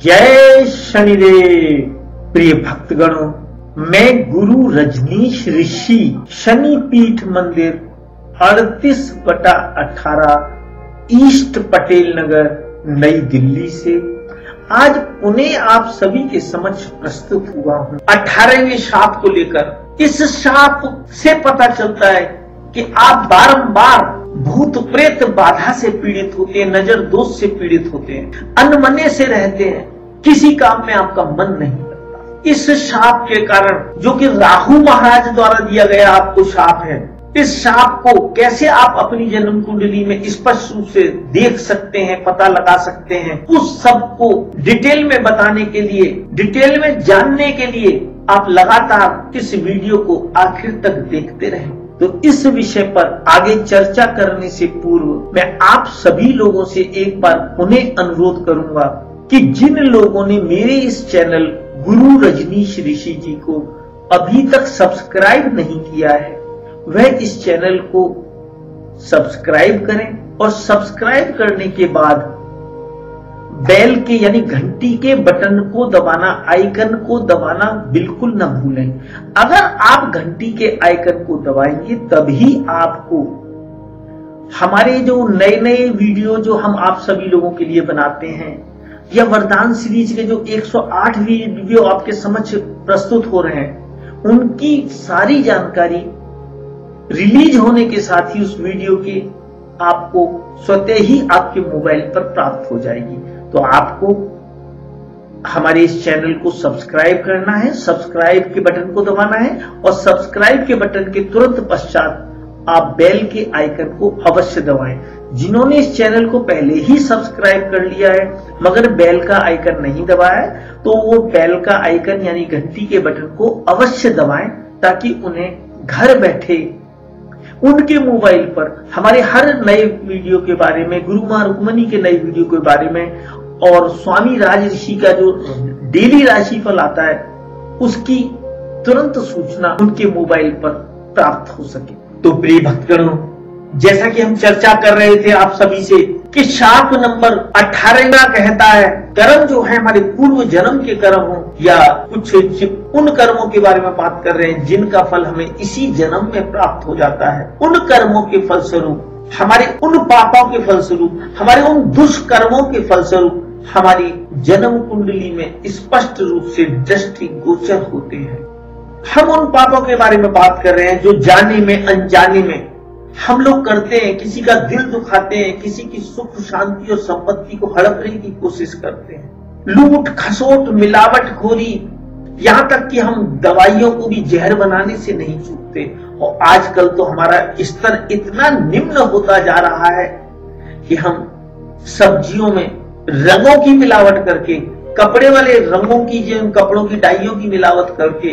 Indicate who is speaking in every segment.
Speaker 1: जय शनिदेव। प्रिय भक्तगणों, मैं गुरु रजनीश ऋषि शनि पीठ मंदिर 38/18 ईस्ट पटेल नगर नई दिल्ली से आज पुणे आप सभी के समक्ष प्रस्तुत हुआ हूँ 18वें शाप को लेकर। इस शाप से पता चलता है कि आप बारंबार भूत प्रेत बाधा से पीड़ित होते हैं, नजर दोष से पीड़ित होते हैं, अनमने से रहते हैं, किसी काम में आपका मन नहीं लगता। इस शाप के कारण, जो कि राहु महाराज द्वारा दिया गया आपको शाप है, इस शाप को कैसे आप अपनी जन्म कुंडली में स्पष्ट रूप से देख सकते हैं, पता लगा सकते हैं, उस सब को डिटेल में बताने के लिए, डिटेल में जानने के लिए आप लगातार इस वीडियो को आखिर तक देखते रहें। तो इस विषय पर आगे चर्चा करने से पूर्व मैं आप सभी लोगों से एक बार पुनः अनुरोध करूंगा कि जिन लोगों ने मेरे इस चैनल गुरु रजनीश ऋषि जी को अभी तक सब्सक्राइब नहीं किया है, वह इस चैनल को सब्सक्राइब करें और सब्सक्राइब करने के बाद बेल के यानी घंटी के बटन को दबाना, आइकन को दबाना बिल्कुल न भूलें। अगर आप घंटी के आइकन को दबाएंगे तभी आपको हमारे जो नए नए वीडियो जो हम आप सभी लोगों के लिए बनाते हैं, या वरदान सीरीज के जो 108 वीडियो आपके समक्ष प्रस्तुत हो रहे हैं, उनकी सारी जानकारी रिलीज होने के साथ ही उस वीडियो की आपको स्वतः ही आपके मोबाइल पर प्राप्त हो जाएगी। तो आपको हमारे इस चैनल को सब्सक्राइब करना है, सब्सक्राइब के बटन को दबाना है और सब्सक्राइब के बटन के तुरंत पश्चात आप बेल के आइकन को अवश्य दबाएं। जिन्होंने इस चैनल को पहले ही सब्सक्राइब कर लिया है मगर बेल का आइकन नहीं दबाया है, तो वो बेल का आइकन यानी घंटी के बटन को अवश्य दबाएं, ताकि उन्हें घर बैठे उनके मोबाइल पर हमारे हर नए वीडियो के बारे में, गुरु मां रुक्मणी के नए वीडियो के बारे में और स्वामी राज ऋषि का जो डेली राशिफल आता है, उसकी तुरंत सूचना उनके मोबाइल पर प्राप्त हो सके। तो प्रिय भक्तगणों, जैसा कि हम चर्चा कर रहे थे आप सभी से कि शाप नंबर 18 कहता है, कर्म जो है हमारे पूर्व जन्म के कर्म हो या कुछ उन कर्मों के बारे में बात कर रहे हैं जिनका फल हमें इसी जन्म में प्राप्त हो जाता है। उन कर्मों के फलस्वरूप, हमारे उन पापों के फलस्वरूप, हमारे उन दुष्कर्मों के फलस्वरूप हमारी जन्म कुंडली में स्पष्ट रूप से दृष्टि गोचर होते हैं। हम उन पापों के बारे में बात कर रहे हैं जो जाने में अनजाने में हम लोग करते हैं, किसी का दिल दुखाते हैं, किसी की सुख शांति और संपत्ति को हड़पने की कोशिश करते हैं, लूट खसोट मिलावटखोरी, यहाँ तक कि हम दवाइयों को भी जहर बनाने से नहीं चूकते। और आजकल तो हमारा स्तर इतना निम्न होता जा रहा है कि हम सब्जियों में रंगों की मिलावट करके, कपड़े वाले रंगों की, जिन कपड़ों की डाइयों की मिलावट करके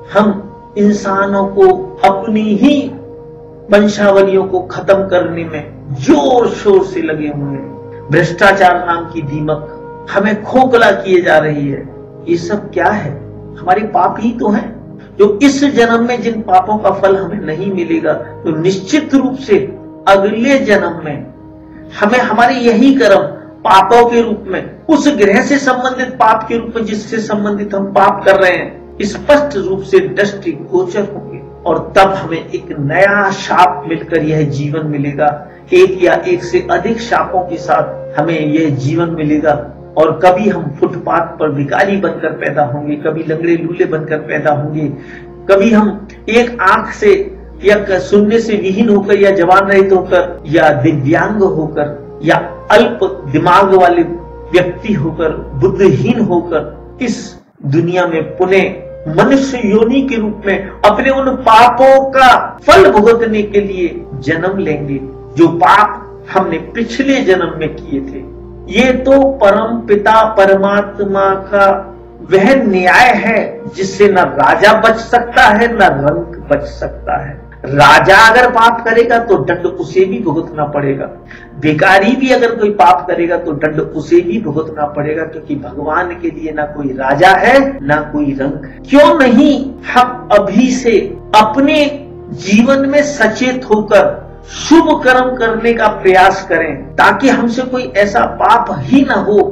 Speaker 1: हम इंसानों को अपनी ही वंशावलियों को खत्म करने में जोर शोर से लगे हुए हैं। भ्रष्टाचार नाम की दीमक हमें खोखला किए जा रही है। ये सब क्या है? हमारे पाप ही तो हैं, जो इस जन्म में जिन पापों का फल हमें नहीं मिलेगा, तो निश्चित रूप से अगले जन्म में हमें हमारे यही कर्म पापों के रूप में, उस ग्रह से संबंधित पाप के रूप में जिससे संबंधित हम पाप कर रहे हैं, स्पष्ट रूप से दृष्टि गोचर होंगे। और तब हमें एक नया शाप मिलकर यह जीवन मिलेगा। एक या एक से अधिक शापों के साथ हमें यह जीवन मिलेगा। और कभी हम फुटपाथ पर भिखारी बनकर पैदा होंगे, कभी लंगड़े लूले बनकर पैदा होंगे, कभी हम एक आंख से या सुनने से विहीन होकर या जवान रहित होकर या दिव्यांग होकर या अल्प दिमाग वाले व्यक्ति होकर, बुद्धिहीन होकर इस दुनिया में पुनः मनुष्य योनि के रूप में अपने उन पापों का फल भुगतने के लिए जन्म लेंगे जो पाप हमने पिछले जन्म में किए थे। ये तो परम पिता परमात्मा का वह न्याय है जिससे न राजा बच सकता है न रंक बच सकता है। राजा अगर पाप करेगा तो दंड उसे भी भुगतना पड़ेगा, भिखारी भी अगर कोई पाप करेगा तो दंड उसे भी भुगतना पड़ेगा, क्योंकि भगवान के लिए ना कोई राजा है ना कोई रंक है। क्यों नहीं हम अभी से अपने जीवन में सचेत होकर शुभ कर्म करने का प्रयास करें, ताकि हमसे कोई ऐसा पाप ही ना हो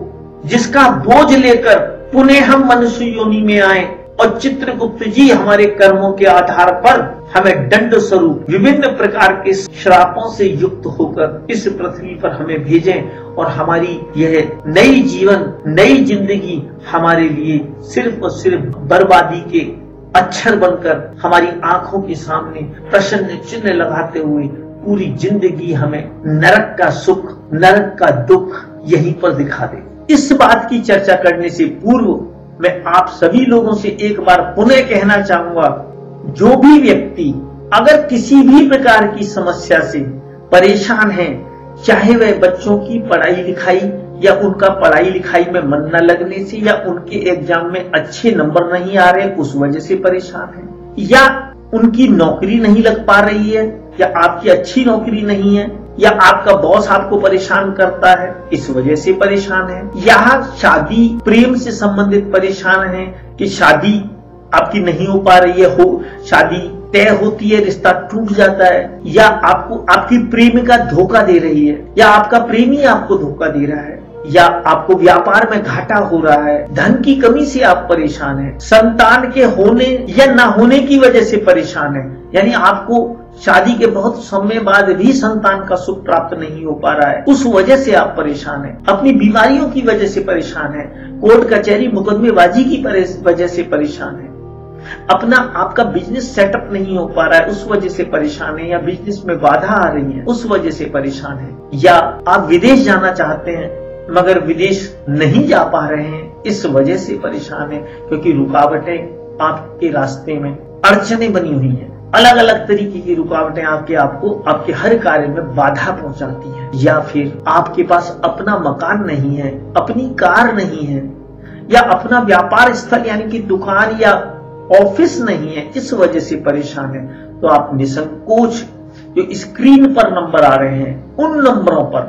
Speaker 1: जिसका बोझ लेकर पुनः हम मनुष्य योनि में आए और चित्रगुप्त जी हमारे कर्मों के आधार पर हमें दंड स्वरूप विभिन्न प्रकार के श्रापों से युक्त होकर इस पृथ्वी पर हमें भेजें और हमारी यह नई जीवन, नई जिंदगी हमारे लिए सिर्फ और सिर्फ बर्बादी के अक्षर बनकर हमारी आंखों के सामने प्रश्न चिन्ह लगाते हुए पूरी जिंदगी हमें नरक का सुख, नरक का दुख यहीं पर दिखा दे। इस बात की चर्चा करने से पूर्व मैं आप सभी लोगों से एक बार पुनः कहना चाहूंगा, जो भी व्यक्ति अगर किसी भी प्रकार की समस्या से परेशान है, चाहे वह बच्चों की पढ़ाई लिखाई या उनका पढ़ाई लिखाई में मन न लगने से या उनके एग्जाम में अच्छे नंबर नहीं आ रहे उस वजह से परेशान है, या उनकी नौकरी नहीं लग पा रही है, या आपकी अच्छी नौकरी नहीं है, या आपका बॉस आपको परेशान करता है इस वजह से परेशान है, या शादी प्रेम से संबंधित परेशान है कि शादी आपकी नहीं हो पा रही है, शादी तय होती है, रिश्ता टूट जाता है, या आपको आपकी प्रेमिका धोखा दे रही है, या आपका प्रेमी आपको धोखा दे रहा है, या आपको व्यापार में घाटा हो रहा है, धन की कमी से आप परेशान हैं, संतान के होने या ना होने की वजह से परेशान है, यानी आपको शादी के बहुत समय बाद भी संतान का सुख प्राप्त नहीं हो पा रहा है, उस वजह से आप परेशान हैं, अपनी बीमारियों की वजह से परेशान हैं, कोर्ट कचहरी मुकदमेबाजी की वजह से परेशान है, अपना आपका बिजनेस सेटअप नहीं हो पा रहा है उस वजह से परेशान है, या बिजनेस में बाधा आ रही है उस वजह से परेशान है, या आप विदेश जाना चाहते हैं मगर विदेश नहीं जा पा रहे हैं इस वजह से परेशान है, क्योंकि रुकावटें आपके रास्ते में अड़चने बनी हुई हैं, अलग अलग तरीके की रुकावटें आपके हर कार्य में बाधा पहुंचाती हैं, या फिर आपके पास अपना मकान नहीं है, अपनी कार नहीं है, या अपना व्यापार स्थल यानी कि दुकान या ऑफिस नहीं है इस वजह से परेशान है, तो आप निसंकोच जो स्क्रीन पर नंबर आ रहे हैं उन नंबरों पर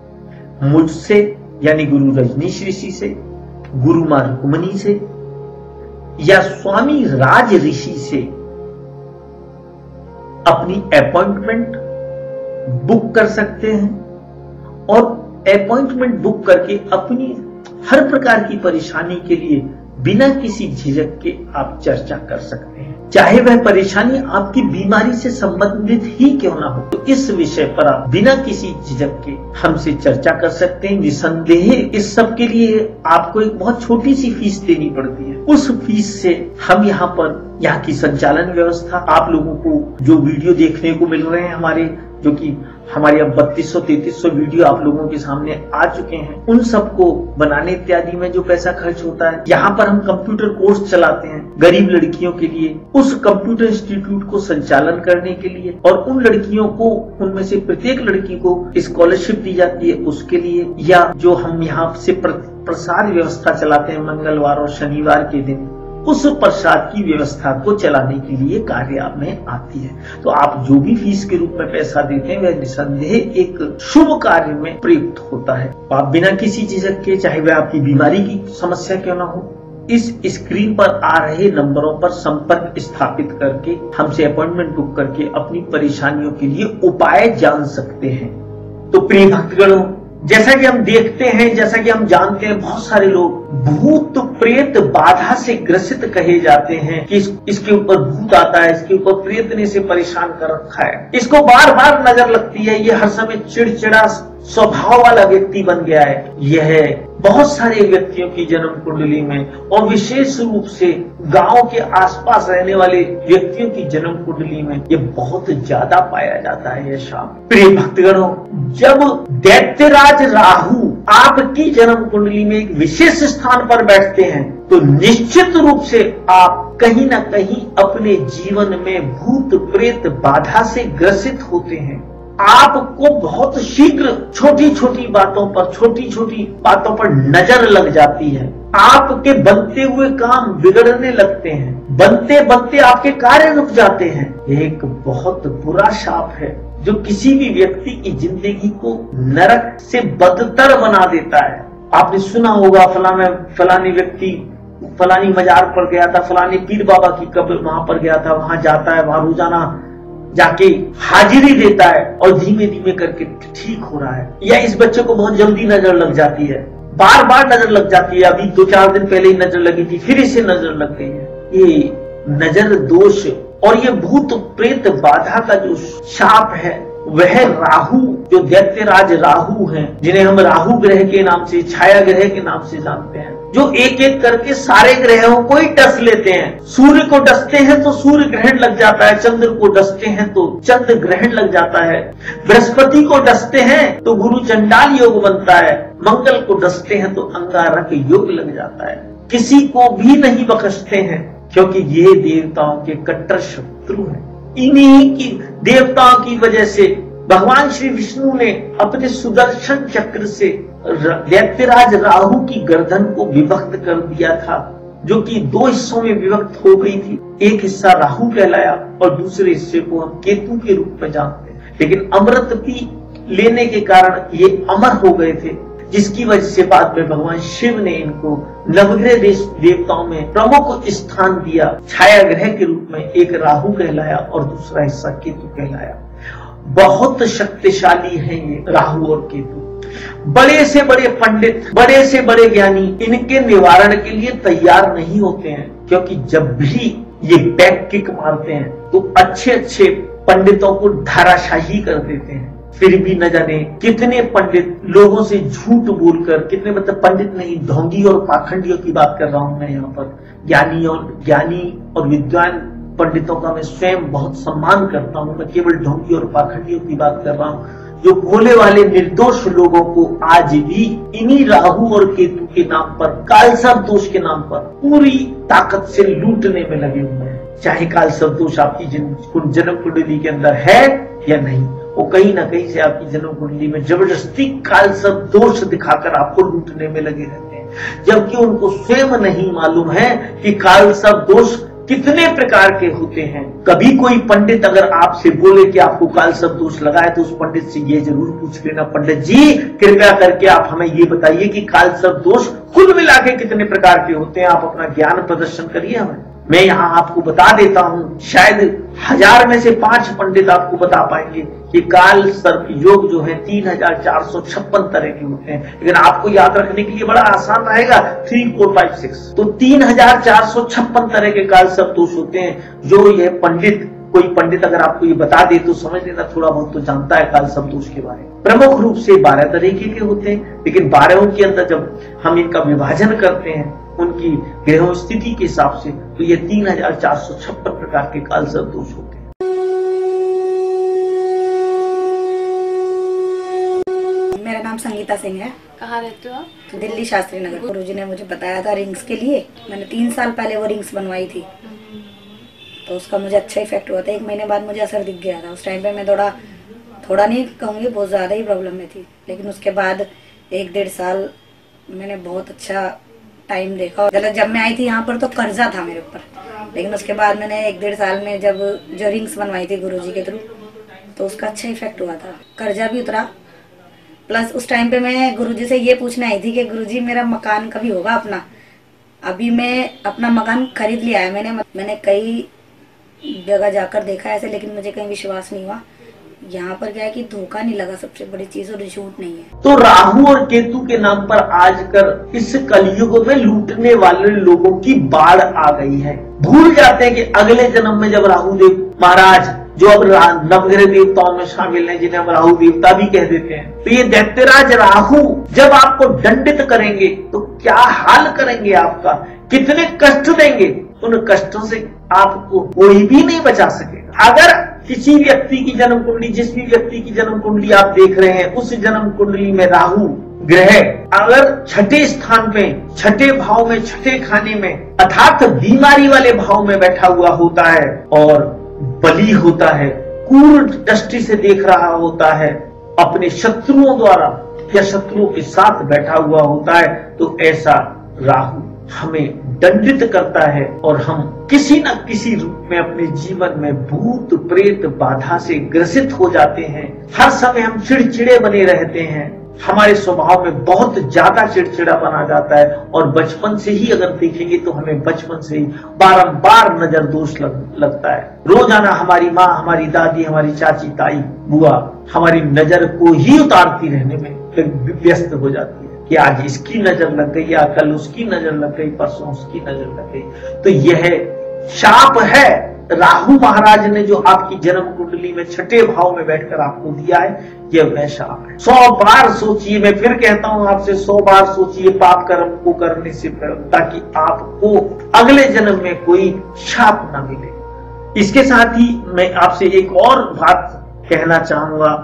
Speaker 1: मुझसे यानी गुरु रजनीश ऋषि से, गुरु मां रुक्मणी से या स्वामी राज ऋषि से अपनी अपॉइंटमेंट बुक कर सकते हैं और अपॉइंटमेंट बुक करके अपनी हर प्रकार की परेशानी के लिए बिना किसी झिझक के आप चर्चा कर सकते हैं, चाहे वह परेशानी आपकी बीमारी से संबंधित ही क्यों ना हो। तो इस विषय पर आप बिना किसी झिझक के हमसे चर्चा कर सकते हैं। निसंदेह इस सब के लिए आपको एक बहुत छोटी सी फीस देनी पड़ती है, उस फीस से हम यहाँ की संचालन व्यवस्था, आप लोगों को जो वीडियो देखने को मिल रहे हैं जो कि हमारे अब 3200-3300 वीडियो आप लोगों के सामने आ चुके हैं, उन सबको बनाने इत्यादि में जो पैसा खर्च होता है, यहाँ पर हम कंप्यूटर कोर्स चलाते हैं गरीब लड़कियों के लिए, उस कंप्यूटर इंस्टीट्यूट को संचालन करने के लिए, और उन लड़कियों को उनमें से प्रत्येक लड़की को स्कॉलरशिप दी जाती है उसके लिए, या जो हम यहाँ से प्रसाद व्यवस्था चलाते हैं मंगलवार और शनिवार के दिन, उस प्रसाद की व्यवस्था को चलाने के लिए कार्य में आती है। तो आप जो भी फीस के रूप में पैसा देते हैं वह निसंदेह एक शुभ कार्य में प्रयुक्त होता है। तो आप बिना किसी झिझक के, चाहे वह आपकी बीमारी की समस्या क्यों ना हो, इस स्क्रीन पर आ रहे नंबरों पर संपर्क स्थापित करके हमसे अपॉइंटमेंट बुक करके अपनी परेशानियों के लिए उपाय जान सकते हैं। तो प्रिय भक्तगणों, जैसा कि हम देखते हैं, जैसा कि हम जानते हैं, बहुत सारे लोग भूत प्रेत बाधा से ग्रसित कहे जाते हैं कि इसके ऊपर भूत आता है, इसके ऊपर प्रेत ने इसे परेशान कर रखा है, इसको बार बार नजर लगती है, ये हर समय चिड़चिड़ा स्वभाव वाला व्यक्ति बन गया है। यह बहुत सारे व्यक्तियों की जन्म कुंडली में और विशेष रूप से गांव के आसपास रहने वाले व्यक्तियों की जन्म कुंडली में ये बहुत ज्यादा पाया जाता है यह शाप। प्रिय भक्तगणों, जब दैत्यराज राहु आपकी जन्म कुंडली में एक विशेष स्थान पर बैठते हैं तो निश्चित रूप से आप कहीं ना कहीं अपने जीवन में भूत प्रेत बाधा से ग्रसित होते हैं। आपको बहुत शीघ्र छोटी छोटी बातों पर नजर लग जाती है, आपके बनते हुए काम बिगड़ने लगते हैं, बनते बनते आपके कार्य रुक जाते हैं। यह एक बहुत बुरा शाप है जो किसी भी व्यक्ति की जिंदगी को नरक से बदतर बना देता है। आपने सुना होगा फलाने व्यक्ति फलानी मजार पर गया था, फलाने पीर बाबा की कब्र वहां पर गया था, वहां जाता है, वहां रोजाना जाके हाजिरी देता है और धीमे धीमे करके ठीक हो रहा है। या इस बच्चे को बहुत जल्दी नजर लग जाती है, बार बार नजर लग जाती है। अभी 2-4 दिन पहले ही नजर लगी थी, फिर इसे नजर लग गई है। ये नजर दोष और ये भूत प्रेत बाधा का जो शाप है वह राहु, जो दैत्यराज राहु हैं, जिन्हें हम राहु ग्रह के नाम से, छाया ग्रह के नाम से जानते हैं, जो एक एक करके सारे ग्रहों को ही डस लेते हैं। सूर्य को डसते हैं तो सूर्य ग्रहण लग जाता है, चंद्र को डसते हैं तो चंद्र ग्रहण लग जाता है, बृहस्पति को डसते हैं तो गुरु चंडाल योग बनता है, मंगल को डसते हैं तो अंगारक योग लग जाता है। किसी को भी नहीं बख्शते हैं क्योंकि ये देवताओं के कट्टर शत्रु हैं। इन्हीं की देवताओं की वजह से भगवान श्री विष्णु ने अपने सुदर्शन चक्र से दैत्यराज राहु की गर्दन को विभक्त कर दिया था, जो कि 2 हिस्सों में विभक्त हो गई थी। एक हिस्सा राहु कहलाया और दूसरे हिस्से को हम केतु के रूप में जानते हैं। लेकिन अमृत पी लेने के कारण ये अमर हो गए थे, जिसकी वजह से बाद में भगवान शिव ने इनको नवग्रह देवताओं में प्रमुख स्थान दिया। छाया ग्रह के रूप में एक राहु कहलाया और दूसरा हिस्सा केतु कहलाया। बहुत शक्तिशाली हैं ये राहु और केतु। बड़े से बड़े पंडित, बड़े से बड़े ज्ञानी इनके निवारण के लिए तैयार नहीं होते हैं, क्योंकि जब भी ये बैक किक मारते हैं तो अच्छे अच्छे पंडितों को धाराशाही कर देते हैं। फिर भी न जाने कितने पंडित लोगों से झूठ बोलकर, कितने मतलब पंडित नहीं, ढोंगी और पाखंडियों की बात कर रहा हूं मैं यहाँ पर। ज्ञानी और विद्वान पंडितों का मैं स्वयं बहुत सम्मान करता हूं। मैं केवल ढोंगी और पाखंडियों की बात कर रहा हूं, जो भोले वाले निर्दोष लोगों को आज भी इन्हीं राहु और केतु के नाम पर, कालसर्प दोष के नाम पर पूरी ताकत से लूटने में लगे हुए हैं। चाहे कालसर्प दोष आपकी जन्म कुंडली के अंदर है या नहीं, वो कहीं ना कहीं से आपकी जन्म कुंडली में जबरदस्ती कालसर्प दोष दिखाकर आपको लूटने में लगे रहते हैं, जबकि उनको स्वयं नहीं मालूम है कि कालसर्प दोष कितने प्रकार के होते हैं। कभी कोई पंडित अगर आपसे बोले कि आपको कालसर्प दोष लगा है, तो उस पंडित से ये जरूर पूछ लेना, पंडित जी कृपया करके आप हमें ये बताइए कि कालसर्प दोष कुल मिला के कितने प्रकार के होते हैं, आप अपना ज्ञान प्रदर्शन करिए हमें। मैं यहाँ आपको बता देता हूँ, शायद 1000 में से 5 पंडित आपको बता पाएंगे कि काल सर्प योग जो है 3456 तरह के होते हैं। लेकिन आपको याद रखने के लिए बड़ा आसान रहेगा, 3, 4, 5, 6 तो 3456 तरह के काल सर्प दोष होते हैं। जो ये पंडित, कोई पंडित अगर आपको ये बता दे तो समझ लेना थोड़ा बहुत तो जानता है काल सर्प दोष के बारे में। प्रमुख रूप से 12 तरीके के होते हैं, लेकिन 12 के अंदर जब हम इनका विभाजन करते हैं उनकी ग्रह स्थिति के हिसाब से, तो ये 3456 प्रकार के कालसर्प दोष होते हैं।
Speaker 2: मेरा नाम संगीता सिंह है।
Speaker 3: कहाँ रहते हो आप?
Speaker 2: दिल्ली शास्त्री नगर। गुरुजी ने मुझे बताया था रिंग्स के लिए, मैंने 3 साल पहले वो रिंग्स बनवाई थी, तो उसका मुझे अच्छा इफेक्ट हुआ था। 1 महीने बाद मुझे असर दिख गया था। उस टाइम पे मैं थोड़ा नहीं कहूँगी, बहुत ज्यादा ही प्रॉब्लम में थी। लेकिन उसके बाद 1-1.5 साल मैंने बहुत अच्छा टाइम देखा। जब मैं आई थी यहाँ पर तो कर्जा था मेरे ऊपर, लेकिन उसके बाद मैंने 1-1.5 साल में जब जो रिंग्स बनवाई थी गुरुजी के थ्रू, तो उसका अच्छा इफेक्ट हुआ था, कर्जा भी उतरा। प्लस उस टाइम पे मैं गुरुजी से ये पूछने आई थी कि गुरुजी मेरा मकान कभी होगा अपना। अभी मैं अपना मकान खरीद लिया है मैंने कई जगह जाकर देखा ऐसे, लेकिन मुझे कहीं विश्वास नहीं हुआ। यहाँ पर क्या है कि धोखा नहीं लगा, सबसे बड़ी चीज, और झूठ नहीं है।
Speaker 1: तो राहु और केतु के नाम पर आजकल इस कलयुग में लूटने वाले लोगों की बाढ़ आ गई है। भूल जाते हैं कि अगले जन्म में जब राहु देव महाराज, जो अब नवग्रह देवताओं में शामिल हैं, जिन्हें हम राहु देवता भी कह देते हैं, तो ये दैत्यराज राहु जब आपको दंडित करेंगे तो क्या हाल करेंगे आपका, कितने कष्ट देंगे, उन कष्टों से आपको कोई भी नहीं बचा सकेगा। अगर किसी व्यक्ति की जन्म कुंडली, जिस भी व्यक्ति की जन्म कुंडली आप देख रहे हैं, उस जन्म कुंडली में राहु ग्रह अगर 6ठे स्थान पे, 6ठे भाव में, 6ठे खाने में, अर्थात बीमारी वाले भाव में बैठा हुआ होता है और बली होता है, क्रूर दृष्टि से देख रहा होता है, अपने शत्रुओं द्वारा या शत्रुओं के साथ बैठा हुआ होता है, तो ऐसा राहु हमें दंडित करता है और हम किसी न किसी रूप में अपने जीवन में भूत प्रेत बाधा से ग्रसित हो जाते हैं। हर समय हम चिड़चिड़े बने रहते हैं, हमारे स्वभाव में बहुत ज्यादा चिड़चिड़ापन आ जाता है। और बचपन से ही अगर देखेंगे तो हमें बचपन से ही बारंबार नजर दोष लगता है। रोजाना हमारी माँ, हमारी दादी, हमारी चाची, ताई, बुआ हमारी नजर को ही उतारती रहने में व्यस्त हो जाती है। कि आज इसकी नजर लग गई या कल उसकी नजर लग गई, परसों उसकी नजर लग गई। तो यह शाप है, राहु महाराज ने जो आपकी जन्म कुंडली में छठे भाव में बैठकर आपको दिया है, यह वह शाप है। 100 बार सोचिए, मैं फिर कहता हूं आपसे 100 बार सोचिए पाप कर्म को करने से पहले, ताकि आपको अगले जन्म में कोई शाप ना मिले। इसके साथ ही मैं आपसे एक और बात कहना चाहूंगा।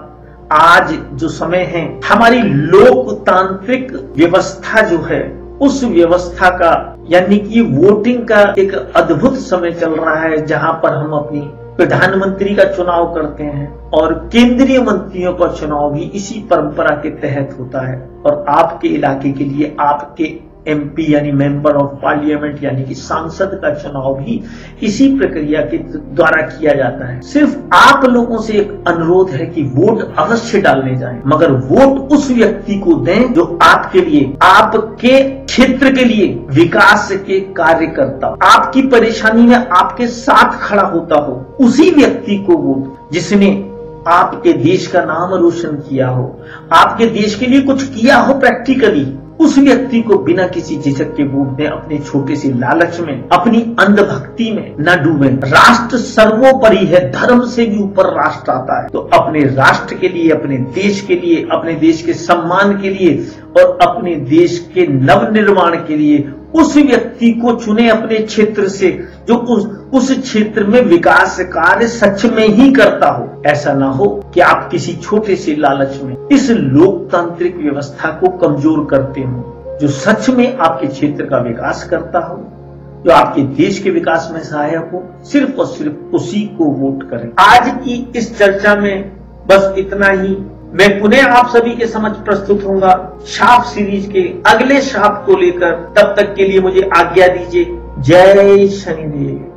Speaker 1: आज जो समय है, हमारी लोकतांत्रिक व्यवस्था जो है, उस व्यवस्था का यानी कि वोटिंग का एक अद्भुत समय चल रहा है, जहां पर हम अपनी प्रधानमंत्री का चुनाव करते हैं और केंद्रीय मंत्रियों का चुनाव भी इसी परंपरा के तहत होता है। और आपके इलाके के लिए आपके MP यानी मेंबर ऑफ पार्लियामेंट यानी कि सांसद का चुनाव भी इसी प्रक्रिया के द्वारा किया जाता है। सिर्फ आप लोगों से एक अनुरोध है कि वोट अवश्य डालने जाएं, मगर वोट उस व्यक्ति को दें जो आपके लिए, आपके क्षेत्र के लिए विकास के कार्य करता हो, आपकी परेशानी में आपके साथ खड़ा होता हो। उसी व्यक्ति को वोट, जिसने आपके देश का नाम रोशन किया हो, आपके देश के लिए कुछ किया हो प्रैक्टिकली, उस व्यक्ति को बिना किसी झिझक के वोट दें। अपने छोटे से लालच में, अपनी अंधभक्ति में न डूबे। राष्ट्र सर्वोपरि है, धर्म से भी ऊपर राष्ट्र आता है। तो अपने राष्ट्र के लिए, अपने देश के लिए, अपने देश के सम्मान के लिए और अपने देश के नवनिर्माण के लिए उस व्यक्ति को चुने अपने क्षेत्र से, जो उस क्षेत्र में विकास कार्य सच में ही करता हो। ऐसा ना हो कि आप किसी छोटे से लालच में इस लोकतांत्रिक व्यवस्था को कमजोर करते हो। जो सच में आपके क्षेत्र का विकास करता हो, जो आपके देश के विकास में सहायक हो, सिर्फ और सिर्फ उसी को वोट करें। आज की इस चर्चा में बस इतना ही। मैं पुनः आप सभी के समक्ष प्रस्तुत होऊंगा शाप सीरीज के अगले शाप को लेकर। तब तक के लिए मुझे आज्ञा दीजिए। जय शनिदेव।